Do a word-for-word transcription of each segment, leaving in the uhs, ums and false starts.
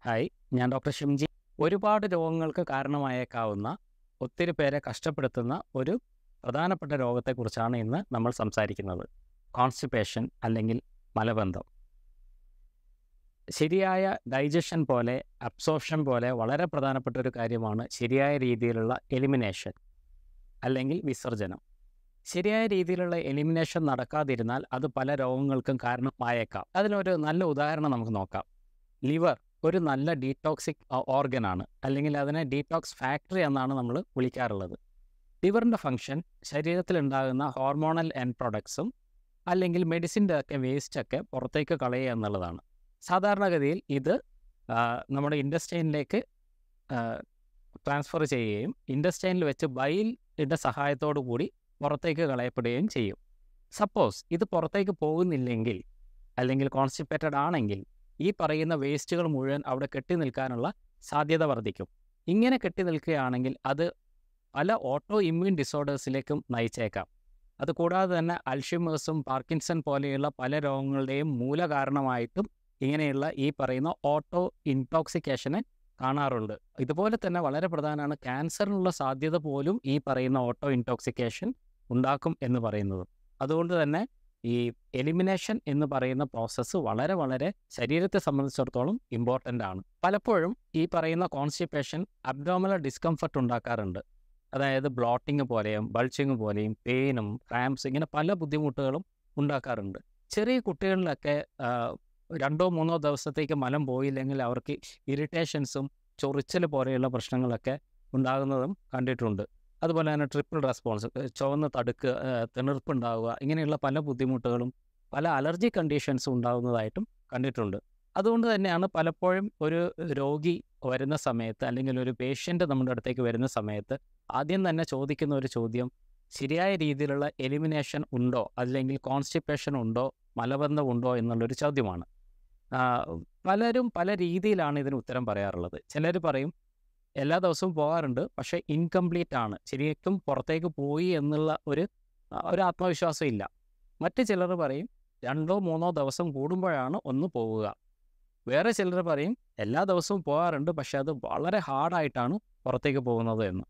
Hi, ഞാൻ doctor Shimji. ഒരുപാട് രോഗങ്ങൾക്ക് കാരണമായേക്കാവുന്ന, ഒത്തിരി പേരെ കഷ്ടപ്പെടുത്തുന്ന ഒരു പ്രധാനപ്പെട്ട രോഗത്തെക്കുറിച്ചാണ് ഇന്ന് നമ്മൾ സംസാരിക്കുന്നത്. കോൺസ്റ്റിപ്പേഷൻ അല്ലെങ്കിൽ മലബന്ധം. ശരിയായ ഡൈജഷൻ പോലെ, അബ്സോർപ്ഷൻ പോലെ വളരെ പ്രധാനപ്പെട്ട ഒരു കാര്യമാണ് ശരിയായ രീതിയിലുള്ള എലിമിനേഷൻ അല്ലെങ്കിൽ വിസർജനം. ശരിയായ രീതിയിലുള്ള എലിമിനേഷൻ നടക്കാതിരുന്നാൽ അത് പല രോഗങ്ങൾക്കും കാരണമായേക്കാം. അതിനൊരു നല്ല ഉദാഹരണം നമുക്ക് നോക്കാം. ലിവർ ഒരു നല്ല ഡീടോക്സിക് ഓർഗനാണ്, അല്ലെങ്കിൽ അതിനെ ഡീടോക്സ് ഫാക്ടറി എന്നാണ് നമ്മൾ വിളിക്കാറുള്ളത്. ലിവറിൻ്റെ ഫങ്ഷൻ ശരീരത്തിലുണ്ടാകുന്ന ഹോർമോണൽ എൻഡ് പ്രൊഡക്ട്സും അല്ലെങ്കിൽ മെഡിസിൻ്റെ ഒക്കെ വേസ്റ്റൊക്കെ പുറത്തേക്ക് കളയുക എന്നുള്ളതാണ്. സാധാരണഗതിയിൽ ഇത് നമ്മുടെ ഇൻഡസ്റ്റൈനിലേക്ക് ട്രാൻസ്ഫർ ചെയ്യുകയും ഇൻഡസ്റ്റൈനിൽ വെച്ച് ബൈലിൻ്റെ സഹായത്തോടു കൂടി പുറത്തേക്ക് കളയപ്പെടുകയും ചെയ്യും. സപ്പോസ് ഇത് പുറത്തേക്ക് പോകുന്നില്ലെങ്കിൽ അല്ലെങ്കിൽ കോൺസ്റ്റിപ്പേറ്റഡ് ആണെങ്കിൽ ഈ പറയുന്ന വേസ്റ്റുകൾ മുഴുവൻ അവിടെ കെട്ടി നിൽക്കാനുള്ള സാധ്യത വർദ്ധിക്കും. ഇങ്ങനെ കെട്ടി നിൽക്കുകയാണെങ്കിൽ അത് പല ഓട്ടോ ഇമ്മ്യൂൺ ഡിസോർഡേഴ്സിലേക്കും നയിച്ചേക്കാം. അതുകൂടാതെ തന്നെ അൽഷിമേഴ്സും പാർക്കിൻസൺ പോലെയുള്ള പല രോഗങ്ങളുടെയും മൂലകാരണമായിട്ടും ഇങ്ങനെയുള്ള ഈ പറയുന്ന ഓട്ടോ ഇൻടോക്സിക്കേഷനെ കാണാറുണ്ട്. ഇതുപോലെ തന്നെ വളരെ പ്രധാനമാണ് ക്യാൻസറിനുള്ള സാധ്യത പോലും ഈ പറയുന്ന ഓട്ടോ ഇൻടോക്സിക്കേഷൻ ഉണ്ടാക്കും എന്ന് പറയുന്നത്. അതുകൊണ്ട് തന്നെ ഈ എലിമിനേഷൻ എന്ന് പറയുന്ന പ്രോസസ്സ് വളരെ വളരെ ശരീരത്തെ സംബന്ധിച്ചിടത്തോളം ഇമ്പോർട്ടൻ്റ് ആണ്. പലപ്പോഴും ഈ പറയുന്ന കോൺസ്റ്റിപ്പേഷൻ അബ്ഡോമിനൽ ഡിസ്കംഫർട്ട് ഉണ്ടാക്കാറുണ്ട്. അതായത് ബ്ലോട്ടിങ് പോലെയും ബൾച്ചിങ് പോലെയും പെയിനും ക്രാംസ് ഇങ്ങനെ പല ബുദ്ധിമുട്ടുകളും ഉണ്ടാക്കാറുണ്ട്. ചെറിയ കുട്ടികളിലൊക്കെ രണ്ടോ മൂന്നോ ദിവസത്തേക്ക് മലം പോയില്ലെങ്കിൽ അവർക്ക് ഇറിറ്റേഷൻസും ചൊറിച്ചൽ പോലെയുള്ള പ്രശ്നങ്ങളൊക്കെ ഉണ്ടാകുന്നതും കണ്ടിട്ടുണ്ട്. അതുപോലെ തന്നെ ട്രിപ്പിൾ റെസ്പോൺസ്, ചുവന്ന് തടുക്ക്, തിണർപ്പുണ്ടാവുക, ഇങ്ങനെയുള്ള പല ബുദ്ധിമുട്ടുകളും പല അലർജി കണ്ടീഷൻസും ഉണ്ടാകുന്നതായിട്ടും കണ്ടിട്ടുണ്ട്. അതുകൊണ്ട് തന്നെയാണ് പലപ്പോഴും ഒരു രോഗി വരുന്ന സമയത്ത് അല്ലെങ്കിൽ ഒരു പേഷ്യൻ്റ് നമ്മുടെ അടുത്തേക്ക് വരുന്ന സമയത്ത് ആദ്യം തന്നെ ചോദിക്കുന്ന ഒരു ചോദ്യം ശരിയായ രീതിയിലുള്ള എലിമിനേഷൻ ഉണ്ടോ അല്ലെങ്കിൽ കോൺസ്റ്റിപ്പേഷൻ ഉണ്ടോ, മലബന്ധം ഉണ്ടോ എന്നുള്ളൊരു ചോദ്യമാണ്. പലരും പല രീതിയിലാണ് ഇതിന് ഉത്തരം പറയാറുള്ളത്. ചിലർ പറയും എല്ലാ ദിവസവും പോകാറുണ്ട്, പക്ഷേ ഇൻകംപ്ലീറ്റ് ആണ്, ശരിക്കും പുറത്തേക്ക് പോയി എന്നുള്ള ഒരു ഒരു ആത്മവിശ്വാസം ഇല്ല. മറ്റ് ചിലർ പറയും രണ്ടോ മൂന്നോ ദിവസം കൂടുമ്പോഴാണ് ഒന്ന് പോവുക. വേറെ ചിലർ പറയും എല്ലാ ദിവസവും പോകാറുണ്ട്, പക്ഷേ അത് വളരെ ഹാർഡായിട്ടാണ് പുറത്തേക്ക് പോകുന്നത് എന്ന്.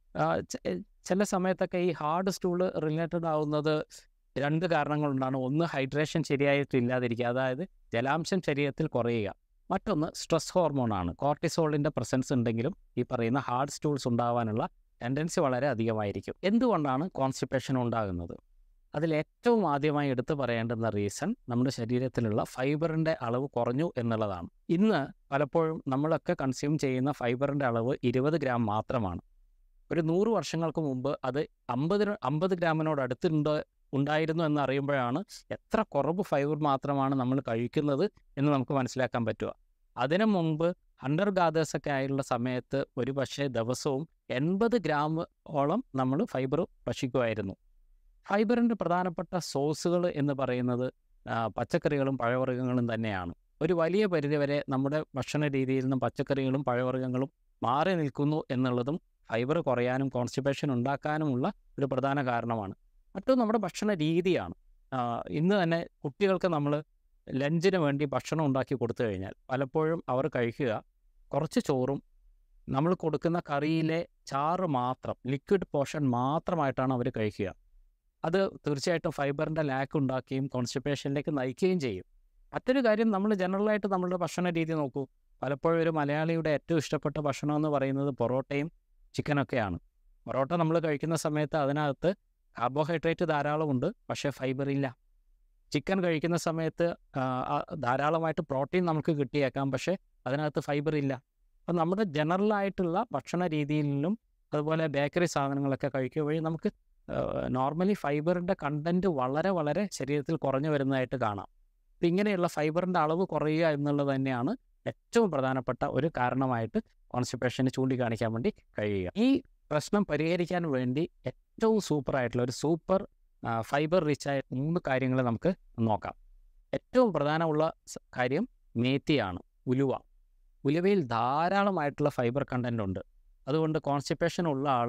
ചില സമയത്തൊക്കെ ഈ ഹാർഡ് സ്റ്റൂള് റിലേറ്റഡ് ആവുന്നത് രണ്ട് കാരണങ്ങളുണ്ടാണ്. ഒന്ന് ഹൈഡ്രേഷൻ ശരിയായിട്ട് ഇല്ലാതിരിക്കുക, അതായത് ജലാംശം ശരീരത്തിൽ കുറയുക. മറ്റൊന്ന് സ്ട്രെസ് ഹോർമോണാണ്. കോർട്ടിസോളിൻ്റെ പ്രസൻസ് ഉണ്ടെങ്കിലും ഈ പറയുന്ന ഹാർഡ് സ്റ്റൂൾസ് ഉണ്ടാകാനുള്ള ടെൻഡൻസി വളരെ അധികമായിരിക്കും. എന്തുകൊണ്ടാണ് കോൺസ്റ്റിപ്പേഷൻ ഉണ്ടാകുന്നത്? അതിൽ ഏറ്റവും ആദ്യമായി എടുത്തു പറയേണ്ടുന്ന റീസൺ നമ്മുടെ ശരീരത്തിലുള്ള ഫൈബറിൻ്റെ അളവ് കുറഞ്ഞു എന്നുള്ളതാണ്. ഇന്ന് പലപ്പോഴും നമ്മളൊക്കെ കൺസ്യൂം ചെയ്യുന്ന ഫൈബറിൻ്റെ അളവ് ഇരുപത് ഗ്രാം മാത്രമാണ്. ഒരു നൂറ് വർഷങ്ങൾക്ക് മുമ്പ് അത് അമ്പത് അമ്പത് ഗ്രാമിനോട് അടുത്തുണ്ട് ഉണ്ടായിരുന്നു എന്നറിയുമ്പോഴാണ് എത്ര കുറവ് ഫൈബർ മാത്രമാണ് നമ്മൾ കഴിക്കുന്നത് എന്ന് നമുക്ക് മനസ്സിലാക്കാൻ പറ്റുക. അതിനു മുമ്പ് ഹണ്ടർ ഗാദേഴ്സൊക്കെ ആയുള്ള സമയത്ത് ഒരു പക്ഷേ ദിവസവും എൺപത് ഗ്രാം ഓളം നമ്മൾ ഫൈബർ ഭക്ഷിക്കുമായിരുന്നു. ഫൈബറിൻ്റെ പ്രധാനപ്പെട്ട സോഴ്സുകൾ എന്ന് പറയുന്നത് പച്ചക്കറികളും പഴവർഗ്ഗങ്ങളും തന്നെയാണ്. ഒരു വലിയ പരിധിവരെ നമ്മുടെ ഭക്ഷണ രീതിയിൽ നിന്നും പച്ചക്കറികളും പഴവർഗ്ഗങ്ങളും മാറി നിൽക്കുന്നു എന്നുള്ളതും ഫൈബർ കുറയാനും കോൺസ്റ്റിപ്പേഷൻ ഉണ്ടാക്കാനുമുള്ള ഒരു പ്രധാന കാരണമാണ്. മറ്റൊന്ന് നമ്മുടെ ഭക്ഷണ രീതിയാണ്. ഇന്ന് തന്നെ കുട്ടികൾക്ക് നമ്മൾ ലഞ്ചിന് വേണ്ടി ഭക്ഷണം ഉണ്ടാക്കി കൊടുത്തു കഴിഞ്ഞാൽ പലപ്പോഴും അവർ കഴിക്കുക കുറച്ച് ചോറും നമ്മൾ കൊടുക്കുന്ന കറിയിലെ ചാറ് മാത്രം, ലിക്വിഡ് പോർഷൻ മാത്രമായിട്ടാണ് അവർ കഴിക്കുക. അത് തീർച്ചയായിട്ടും ഫൈബറിൻ്റെ ലാക്ക് ഉണ്ടാക്കുകയും കോൺസ്റ്റിപ്പേഷനിലേക്ക് നയിക്കുകയും ചെയ്യും. മറ്റൊരു കാര്യം, നമ്മൾ ജനറലായിട്ട് നമ്മളുടെ ഭക്ഷണ രീതി നോക്കൂ. പലപ്പോഴും ഒരു മലയാളിയുടെ ഏറ്റവും ഇഷ്ടപ്പെട്ട ഭക്ഷണം എന്ന് പറയുന്നത് പൊറോട്ടയും ചിക്കനൊക്കെയാണ്. പൊറോട്ട നമ്മൾ കഴിക്കുന്ന സമയത്ത് അതിനകത്ത് കാർബോഹൈഡ്രേറ്റ് ധാരാളമുണ്ട്, പക്ഷേ ഫൈബർ ഇല്ല. ചിക്കൻ കഴിക്കുന്ന സമയത്ത് ധാരാളമായിട്ട് പ്രോട്ടീൻ നമുക്ക് കിട്ടിയേക്കാം, പക്ഷേ അതിനകത്ത് ഫൈബർ ഇല്ല. അപ്പം നമ്മുടെ ജനറലായിട്ടുള്ള ഭക്ഷണ രീതിയിലും അതുപോലെ ബേക്കറി സാധനങ്ങളൊക്കെ കഴിക്കുക വഴി നമുക്ക് നോർമലി ഫൈബറിൻ്റെ കണ്ടൻറ്റ് വളരെ വളരെ ശരീരത്തിൽ കുറഞ്ഞു വരുന്നതായിട്ട് കാണാം. അപ്പം ഇങ്ങനെയുള്ള ഫൈബറിൻ്റെ അളവ് കുറയുക എന്നുള്ളത് തന്നെയാണ് ഏറ്റവും പ്രധാനപ്പെട്ട ഒരു കാരണമായിട്ട് കോൺസ്റ്റിപ്പേഷന് ചൂണ്ടിക്കാണിക്കാൻ വേണ്ടി കഴിയുക. ഈ പ്രശ്നം പരിഹരിക്കാൻ വേണ്ടി ഏറ്റവും സൂപ്പറായിട്ടുള്ള ഒരു സൂപ്പർ ഫൈബർ റിച്ചായ മൂന്ന് കാര്യങ്ങൾ നമുക്ക് നോക്കാം. ഏറ്റവും പ്രധാനമുള്ള കാര്യം മേത്തിയാണ്, ഉലുവ. ഉലുവയിൽ ധാരാളമായിട്ടുള്ള ഫൈബർ കണ്ടൻ്റ് ഉണ്ട്. അതുകൊണ്ട് കോൺസ്റ്റിപ്പേഷൻ ഉള്ള ആൾ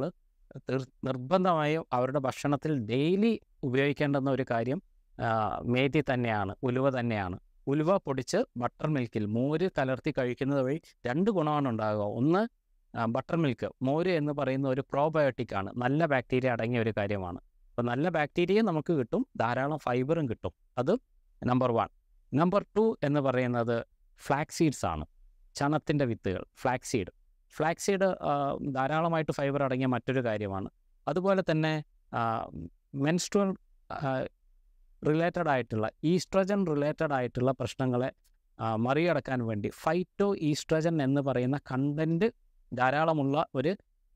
നിർബന്ധമായും അവരുടെ ഭക്ഷണത്തിൽ ഡെയിലി ഉപയോഗിക്കേണ്ടുന്ന ഒരു കാര്യം മേത്തി തന്നെയാണ്, ഉലുവ തന്നെയാണ്. ഉലുവ പൊടിച്ച് ബട്ടർ മിൽക്കിൽ മോര് കലർത്തി കഴിക്കുന്നത് വഴി രണ്ട് ഗുണമാണ് ഉണ്ടാകുക. ഒന്ന്, ബട്ടർ മിൽക്ക്, മോര് എന്ന് പറയുന്ന ഒരു പ്രോബയോട്ടിക് ആണ്, നല്ല ബാക്ടീരിയ അടങ്ങിയ ഒരു കാര്യമാണ്. അപ്പോൾ നല്ല ബാക്ടീരിയ നമുക്ക് കിട്ടും, ധാരാളം ഫൈബറും കിട്ടും. അത് നമ്പർ വൺ. നമ്പർ ടു എന്ന് പറയുന്നത് ഫ്ലാക്സ് സീഡ്സ് ആണ്, ചണത്തിൻ്റെ വിത്തുകൾ, ഫ്ലാക്സ് സീഡ്. ഫ്ലാക്സ് സീഡ് ധാരാളമായിട്ട് ഫൈബർ അടങ്ങിയ മറ്റൊരു കാര്യമാണ്. അതുപോലെ തന്നെ മെൻസ്ട്രുവൽ റിലേറ്റഡ് ആയിട്ടുള്ള ഈസ്ട്രജൻ റിലേറ്റഡ് ആയിട്ടുള്ള പ്രശ്നങ്ങളെ മറികടക്കാൻ വേണ്ടി ഫൈറ്റോ ഈസ്ട്രജൻ എന്ന് പറയുന്ന കണ്ടൻറ്റ് ധാരാളമുള്ള ഒരു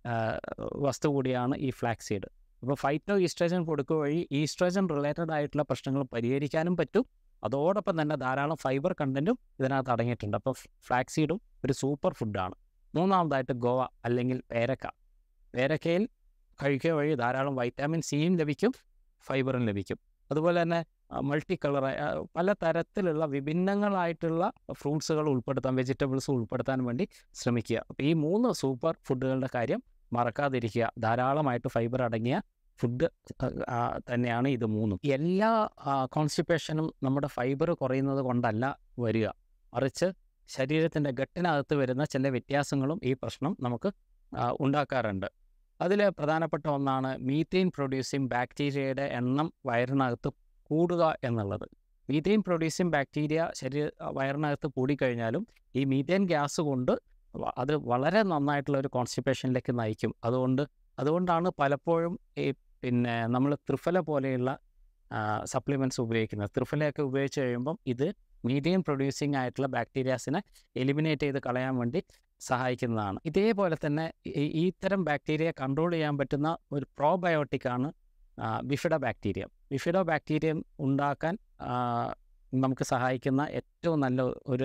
വസ്തു കൂടിയാണ് ഈ ഫ്ലാക്സ് സീഡ്. അപ്പോൾ ഫൈറ്റോ ഈസ്ട്രജൻ കൊടുക്കുക വഴി ഈസ്ട്രജൻ റിലേറ്റഡ് ആയിട്ടുള്ള പ്രശ്നങ്ങൾ പരിഹരിക്കാനും പറ്റും. അതോടൊപ്പം തന്നെ ധാരാളം ഫൈബർ കണ്ടൻറ്റും ഇതിനകത്ത് അടങ്ങിയിട്ടുണ്ട്. അപ്പോൾ ഫ്ലാക്സ് സീഡും ഒരു സൂപ്പർ ഫുഡാണ്. മൂന്നാമതായിട്ട് ഗോവ അല്ലെങ്കിൽ പേരക്ക. പേരക്കയിൽ കഴിക്കുക വഴി ധാരാളം വൈറ്റാമിൻ സിയും ലഭിക്കും, ഫൈബറും ലഭിക്കും. അതുപോലെ തന്നെ മൾട്ടി കളർ പല തരത്തിലുള്ള വിഭിന്നങ്ങളായിട്ടുള്ള ഫ്രൂട്ട്സുകൾ ഉൾപ്പെടുത്താൻ, വെജിറ്റബിൾസ് ഉൾപ്പെടുത്താൻ വേണ്ടി ശ്രമിക്കുക. അപ്പോൾ ഈ മൂന്ന് സൂപ്പർ ഫുഡുകളുടെ കാര്യം മറക്കാതിരിക്കുക. ധാരാളമായിട്ട് ഫൈബർ അടങ്ങിയ ഫുഡ് തന്നെയാണ് ഇത് മൂന്നും. എല്ലാ കോൺസ്റ്റിപ്പേഷനും നമ്മുടെ ഫൈബർ കുറയുന്നത് കൊണ്ടല്ല വരിക, മറിച്ച് ശരീരത്തിൻ്റെ ഗട്ടിനകത്ത് വരുന്ന ചില വ്യത്യാസങ്ങളും ഈ പ്രശ്നം നമുക്ക് ഉണ്ടാക്കാറുണ്ട്. അതിൽ പ്രധാനപ്പെട്ട ഒന്നാണ് മീഥെയിൻ പ്രൊഡ്യൂസിങ് ബാക്ടീരിയയുടെ എണ്ണം വയറിനകത്ത് കൂടുക എന്നുള്ളത്. മീഥെയിൻ പ്രൊഡ്യൂസിങ് ബാക്ടീരിയ ശരീര വയറിനകത്ത് കൂടിക്കഴിഞ്ഞാലും ഈ മീഥെയിൻ ഗ്യാസ് കൊണ്ട് അത് വളരെ നന്നായിട്ടുള്ള ഒരു കോൺസ്റ്റിപ്പേഷനിലേക്ക് നയിക്കും. അതുകൊണ്ട് അതുകൊണ്ടാണ് പലപ്പോഴും ഈ പിന്നെ നമ്മൾ ത്രിഫല പോലെയുള്ള സപ്ലിമെൻറ്റ്സ് ഉപയോഗിക്കുന്നത്. ത്രിഫലയൊക്കെ ഉപയോഗിച്ച് കഴിയുമ്പം ഇത് മീഥെയിൻ പ്രൊഡ്യൂസിങ് ആയിട്ടുള്ള ബാക്ടീരിയാസിനെ എലിമിനേറ്റ് ചെയ്ത് കളയാൻ വേണ്ടി സഹായിക്കുന്നതാണ്. ഇതേപോലെ തന്നെ ഈ ഇത്തരം ബാക്ടീരിയ കൺട്രോൾ ചെയ്യാൻ പറ്റുന്ന ഒരു പ്രോബയോട്ടിക്കാണ് ബിഫിഡോ ബാക്ടീരിയം. ബിഫിഡോ ബാക്ടീരിയം ഉണ്ടാക്കാൻ നമുക്ക് സഹായിക്കുന്ന ഏറ്റവും നല്ല ഒരു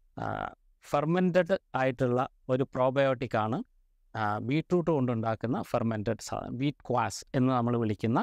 ഫെർമെൻറ്റഡ് ആയിട്ടുള്ള ഒരു പ്രോബയോട്ടിക്കാണ് ബീട്രൂട്ട് കൊണ്ടുണ്ടാക്കുന്ന ഫെർമെൻറ്റഡ് സാധനം, ബീറ്റ് ക്വാസ് എന്ന് നമ്മൾ വിളിക്കുന്ന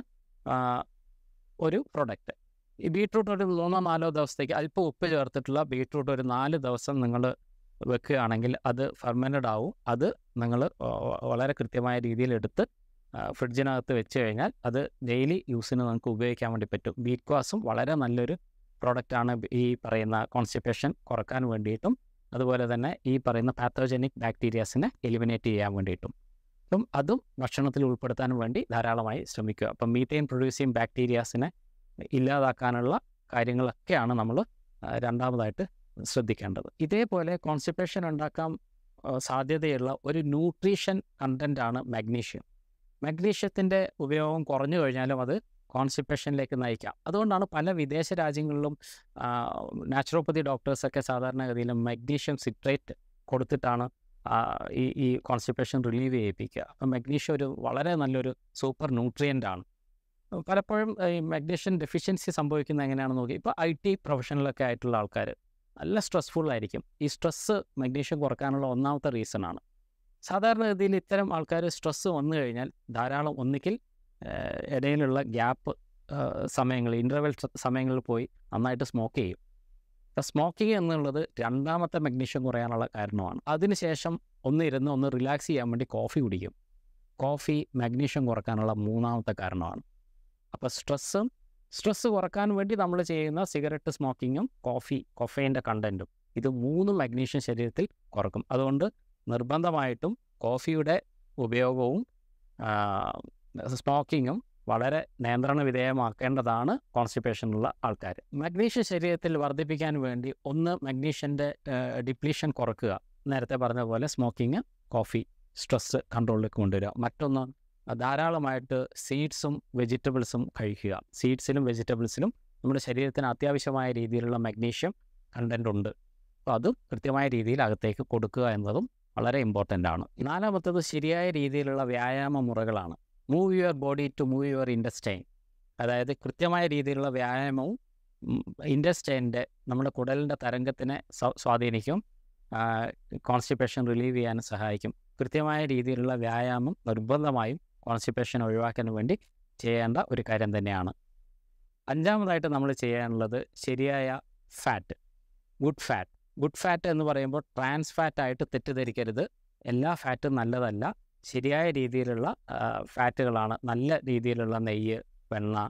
ഒരു പ്രൊഡക്റ്റ്. ഈ ബീട്രൂട്ട് ഒരു മൂന്നോ നാലോ ദിവസത്തേക്ക് അല്പം ഉപ്പ് ചേർത്തിട്ടുള്ള ബീട്രൂട്ട് ഒരു നാല് ദിവസം നിങ്ങൾ വെക്കുകയാണെങ്കിൽ അത് ഫെർമെൻറ്റഡ് ആവും. അത് നിങ്ങൾ വളരെ കൃത്യമായ രീതിയിൽ എടുത്ത് ഫ്രിഡ്ജിനകത്ത് വെച്ച് കഴിഞ്ഞാൽ അത് ഡെയിലി യൂസിന് നമുക്ക് ഉപയോഗിക്കാൻ വേണ്ടി പറ്റും. ബീറ്റ് ക്വാസും വളരെ നല്ലൊരു പ്രോഡക്റ്റാണ് ഈ പറയുന്ന കോൺസ്റ്റിപ്പേഷൻ കുറക്കാൻ വേണ്ടിയിട്ടും അതുപോലെ തന്നെ ഈ പറയുന്ന പാത്തോജനിക് ബാക്ടീരിയാസിനെ എലിമിനേറ്റ് ചെയ്യാൻ വേണ്ടിയിട്ടും. അപ്പം അതും ഭക്ഷണത്തിൽ ഉൾപ്പെടുത്താൻ വേണ്ടി ധാരാളമായി ശ്രമിക്കുക. അപ്പം മീഥെയിൻ പ്രൊഡ്യൂസിങ് ബാക്ടീരിയാസിനെ ഇല്ലാതാക്കാനുള്ള കാര്യങ്ങളൊക്കെയാണ് നമ്മൾ രണ്ടാമതായിട്ട് ശ്രദ്ധിക്കേണ്ടത്. ഇതേപോലെ കോൺസ്റ്റിപ്പേഷൻ ഉണ്ടാക്കാൻ സാധ്യതയുള്ള ഒരു ന്യൂട്രീഷൻ കണ്ടൻ്റാണ് മാഗ്നീഷ്യം. മാഗ്നീഷ്യത്തിൻ്റെ ഉപയോഗം കുറഞ്ഞു കഴിഞ്ഞാലും അത് കോൺസ്റ്റിപ്പേഷനിലേക്ക് നയിക്കാം. അതുകൊണ്ടാണ് പല വിദേശ രാജ്യങ്ങളിലും നാച്ചുറോപ്പതി ഡോക്ടേഴ്സൊക്കെ സാധാരണഗതിയിൽ മാഗ്നീഷ്യം സിട്രേറ്റ് കൊടുത്തിട്ടാണ് ഈ ഈ കോൺസ്റ്റിപ്പേഷൻ റിലീവ് ചെയ്യിപ്പിക്കുക. അപ്പം മാഗ്നീഷ്യം ഒരു വളരെ നല്ലൊരു സൂപ്പർ ന്യൂട്രിയൻ്റ് ആണ്. പലപ്പോഴും ഈ മാഗ്നീഷ്യം ഡെഫിഷ്യൻസി സംഭവിക്കുന്നത് എങ്ങനെയാണെന്ന് നോക്കി, ഇപ്പോൾ ഐ ടി പ്രൊഫഷണലൊക്കെ ആയിട്ടുള്ള ആൾക്കാർ നല്ല സ്ട്രെസ്ഫുള്ളായിരിക്കും. ഈ സ്ട്രെസ്സ് മാഗ്നീഷ്യം കുറക്കാനുള്ള ഒന്നാമത്തെ റീസണാണ്. സാധാരണഗതിയിൽ ഇത്തരം ആൾക്കാർ സ്ട്രെസ്സ് വന്നു കഴിഞ്ഞാൽ ധാരാളം ഒന്നുകിൽ ഇടയിലുള്ള ഗ്യാപ്പ് സമയങ്ങൾ, ഇൻ്റർവെൽ സമയങ്ങളിൽ പോയി നന്നായിട്ട് സ്മോക്ക് ചെയ്യും. അപ്പോൾ സ്മോക്കിങ് എന്നുള്ളത് രണ്ടാമത്തെ മാഗ്നീഷ്യം കുറയാനുള്ള കാരണമാണ്. അതിനുശേഷം ഒന്ന് ഇരുന്ന് ഒന്ന് റിലാക്സ് ചെയ്യാൻ വേണ്ടി കോഫി കുടിക്കും. കോഫി മാഗ്നീഷ്യം കുറക്കാനുള്ള മൂന്നാമത്തെ കാരണമാണ്. അപ്പോൾ സ്ട്രെസ്സും സ്ട്രെസ്സ് കുറക്കാൻ വേണ്ടി നമ്മൾ ചെയ്യുന്ന സിഗരറ്റ് സ്മോക്കിങ്ങും കോഫി, കൊഫൈൻ്റെ കണ്ടൻറ്റും, ഇത് മൂന്നും മാഗ്നീഷ്യം ശരീരത്തിൽ കുറക്കും. അതുകൊണ്ട് നിർബന്ധമായിട്ടും കോഫിയുടെ ഉപയോഗവും സ്മോക്കിങ്ങും വളരെ നിയന്ത്രണ വിധേയമാക്കേണ്ടതാണ് കോൺസ്റ്റിപ്പേഷനുള്ള ആൾക്കാർ. മഗ്നീഷ്യം ശരീരത്തിൽ വർദ്ധിപ്പിക്കാൻ വേണ്ടി ഒന്ന് മഗ്നീഷ്യൻ്റെ ഡിപ്ലീഷൻ കുറക്കുക, നേരത്തെ പറഞ്ഞ പോലെ സ്മോക്കിങ്, കോഫി, സ്ട്രെസ്സ് കൺട്രോളിലേക്ക് കൊണ്ടുവരിക. മറ്റൊന്ന് ധാരാളമായിട്ട് സീഡ്സും വെജിറ്റബിൾസും കഴിക്കുക. സീഡ്സിലും വെജിറ്റബിൾസിലും നമ്മുടെ ശരീരത്തിന് അത്യാവശ്യമായ രീതിയിലുള്ള മഗ്നീഷ്യം കണ്ടൻ്റ് ഉണ്ട്. അപ്പോൾ അതും കൃത്യമായ രീതിയിൽ അകത്തേക്ക് കൊടുക്കുക എന്നതും വളരെ ഇമ്പോർട്ടൻ്റ് ആണ്. നാലാമത്തത് ശരിയായ രീതിയിലുള്ള വ്യായാമ മുറകളാണ്. Move your body to move your intestine. അതായത് കൃത്യമായ രീതിയിലുള്ള വ്യായാമവും ഇൻറ്റസ്റ്റൈൻ്റെ നമ്മുടെ കുടലിൻ്റെ തരംഗത്തിനെ സ്വാധീനിക്കും, കോൺസ്റ്റിപ്പേഷൻ റിലീവ് ചെയ്യാൻ സഹായിക്കും. കൃത്യമായ രീതിയിലുള്ള വ്യായാമം നിർബന്ധമായും കോൺസ്റ്റിപ്പേഷൻ ഒഴിവാക്കാൻ വേണ്ടി ചെയ്യേണ്ട ഒരു കാര്യം തന്നെയാണ്. അഞ്ചാമതായിട്ട് നമ്മൾ ചെയ്യാനുള്ളത് ശരിയായ fat, good fat. Good fat എന്ന് പറയുമ്പോൾ ട്രാൻസ് ഫാറ്റായിട്ട് തെറ്റിദ്ധരിക്കരുത്. എല്ലാ ഫാറ്റും നല്ലതല്ല. ശരിയായ രീതിയിലുള്ള ഫാറ്റുകളാണ്. നല്ല രീതിയിലുള്ള നെയ്യ്, വെണ്ണ,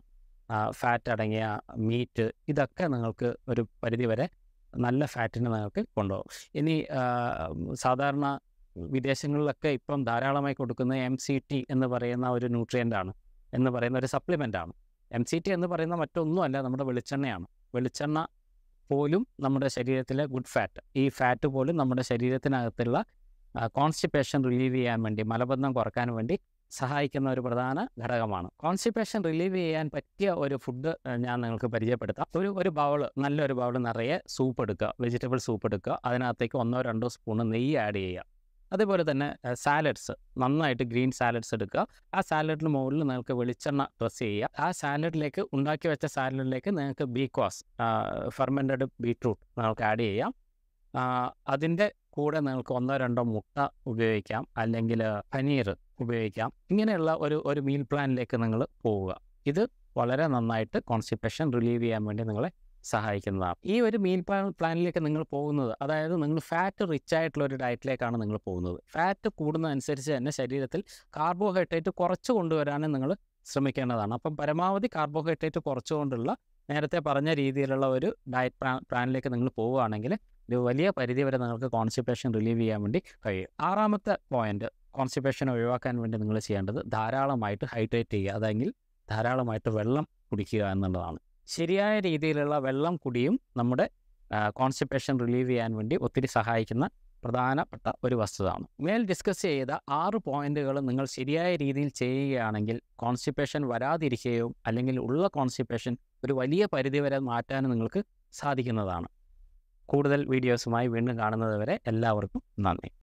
ഫാറ്റ് അടങ്ങിയ മീറ്റ്, ഇതൊക്കെ നിങ്ങൾക്ക് ഒരു പരിധിവരെ നല്ല ഫാറ്റിന് നിങ്ങൾക്ക് കൊണ്ടുപോകും. ഇനി ആ, സാധാരണ വിദേശങ്ങളിലൊക്കെ ഇപ്പം ധാരാളമായി കൊടുക്കുന്ന എം സി ടി എന്ന് പറയുന്ന ഒരു ന്യൂട്രിയൻ്റ് ആണ്, എന്ന് പറയുന്ന ഒരു സപ്ലിമെൻ്റ് ആണ്. എം സി ടി എന്ന് പറയുന്ന മറ്റൊന്നുമല്ല, നമ്മുടെ വെളിച്ചെണ്ണയാണ്. വെളിച്ചെണ്ണ പോലും നമ്മുടെ ശരീരത്തിലെ ഗുഡ് ഫാറ്റ്, ഈ ഫാറ്റ് പോലും നമ്മുടെ ശരീരത്തിനകത്തുള്ള കോൺസ്റ്റിപ്പേഷൻ റിലീവ് ചെയ്യാൻ വേണ്ടി, മലബന്ധം കുറക്കാൻ വേണ്ടി സഹായിക്കുന്ന ഒരു പ്രധാന ഘടകമാണ്. കോൺസ്റ്റിപ്പേഷൻ റിലീവ് ചെയ്യാൻ പറ്റിയ ഒരു ഫുഡ് ഞാൻ നിങ്ങൾക്ക് പരിചയപ്പെടുത്താം. ഒരു ഒരു ബൗള്, നല്ലൊരു ബൗൾ നിറയെ സൂപ്പ് എടുക്കുക, വെജിറ്റബിൾ സൂപ്പ് എടുക്കുക. അതിനകത്തേക്ക് ഒന്നോ രണ്ടോ സ്പൂണ് നെയ്യ് ആഡ് ചെയ്യുക. അതേപോലെ തന്നെ സാലഡ്സ്, നന്നായിട്ട് ഗ്രീൻ സാലഡ്സ് എടുക്കുക. ആ സാലഡിന് മുകളിൽ നിങ്ങൾക്ക് വെളിച്ചെണ്ണ ഡ്രസ് ചെയ്യുക. ആ സാലഡിലേക്ക്, ഉണ്ടാക്കി വെച്ച സാലഡിലേക്ക് നിങ്ങൾക്ക് ബീക്വാസ്, ഫെർമെൻറ്റഡ് ബീട്രൂട്ട് നിങ്ങൾക്ക് ആഡ് ചെയ്യാം. അതിൻ്റെ കൂടെ നിങ്ങൾക്ക് ഒന്നോ രണ്ടോ മുട്ട ഉപയോഗിക്കാം, അല്ലെങ്കിൽ പനീർ ഉപയോഗിക്കാം. ഇങ്ങനെയുള്ള ഒരു ഒരു മീൽ പ്ലാനിലേക്ക് നിങ്ങൾ പോവുക. ഇത് വളരെ നന്നായിട്ട് കോൺസ്റ്റിപ്പേഷൻ റിലീവ് ചെയ്യാൻ വേണ്ടി നിങ്ങളെ സഹായിക്കുന്നതാണ്. ഈ ഒരു മീൽ പ്ലാൻ പ്ലാനിലേക്ക് നിങ്ങൾ പോകുന്നത്, അതായത് നിങ്ങൾ ഫാറ്റ് റിച്ച് ആയിട്ടുള്ള ഒരു ഡയറ്റിലേക്കാണ് നിങ്ങൾ പോകുന്നത്. ഫാറ്റ് കൂടുന്നതനുസരിച്ച് തന്നെ ശരീരത്തിൽ കാർബോഹൈഡ്രേറ്റ് കുറച്ച് കൊണ്ടുവരാനും നിങ്ങൾ ശ്രമിക്കേണ്ടതാണ്. അപ്പം പരമാവധി കാർബോഹൈഡ്രേറ്റ് കുറച്ചുകൊണ്ടുള്ള നേരത്തെ പറഞ്ഞ രീതിയിലുള്ള ഒരു ഡയറ്റ് പ്ലാൻ പ്ലാനിലേക്ക് നിങ്ങൾ പോവുകയാണെങ്കിൽ ഒരു വലിയ പരിധിവരെ നിങ്ങൾക്ക് കോൺസ്റ്റിപ്പേഷൻ റിലീവ് ചെയ്യാൻ വേണ്ടി കഴിയും. ആറാമത്തെ പോയിന്റ്, കോൺസ്റ്റിപ്പേഷൻ ഒഴിവാക്കാൻ വേണ്ടി നിങ്ങൾ ചെയ്യേണ്ടത് ധാരാളമായിട്ട് ഹൈഡ്രേറ്റ് ചെയ്യുക, അതെങ്കിൽ ധാരാളമായിട്ട് വെള്ളം കുടിക്കുക എന്നുള്ളതാണ്. ശരിയായ രീതിയിലുള്ള വെള്ളം കുടിയും നമ്മുടെ കോൺസ്റ്റിപ്പേഷൻ റിലീവ് ചെയ്യാൻ വേണ്ടി ഒത്തിരി സഹായിക്കുന്ന പ്രധാനപ്പെട്ട ഒരു വസ്തുതയാണ്. മേൽ ഡിസ്കസ് ചെയ്ത ആറ് പോയിന്റുകൾ നിങ്ങൾ ശരിയായ രീതിയിൽ ചെയ്യുകയാണെങ്കിൽ കോൺസ്റ്റിപ്പേഷൻ വരാതിരിക്കുകയും അല്ലെങ്കിൽ ഉള്ള കോൺസ്റ്റിപ്പേഷൻ ഒരു വലിയ പരിധിവരെ മാറ്റാനും നിങ്ങൾക്ക് സാധിക്കുന്നതാണ്. കൂടുതൽ വീഡിയോസുമായി വീണ്ടും കാണുന്നത് വരെ എല്ലാവർക്കും നന്ദി.